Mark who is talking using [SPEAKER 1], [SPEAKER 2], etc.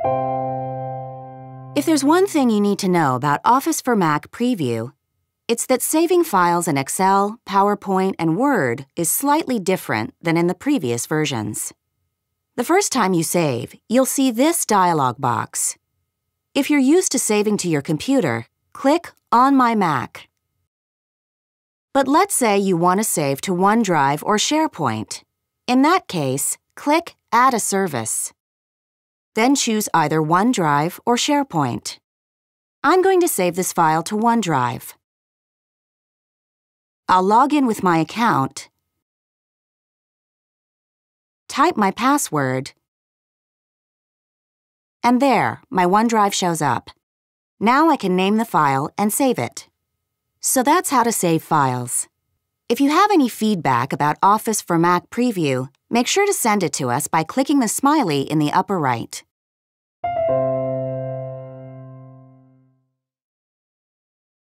[SPEAKER 1] If there's one thing you need to know about Office for Mac Preview, it's that saving files in Excel, PowerPoint, and Word is slightly different than in the previous versions. The first time you save, you'll see this dialog box. If you're used to saving to your computer, click On My Mac. But let's say you want to save to OneDrive or SharePoint. In that case, click Add a Service. Then choose either OneDrive or SharePoint. I'm going to save this file to OneDrive. I'll log in with my account, type my password, and there, my OneDrive shows up. Now I can name the file and save it. So that's how to save files. If you have any feedback about Office for Mac Preview, make sure to send it to us by clicking the smiley in the upper right.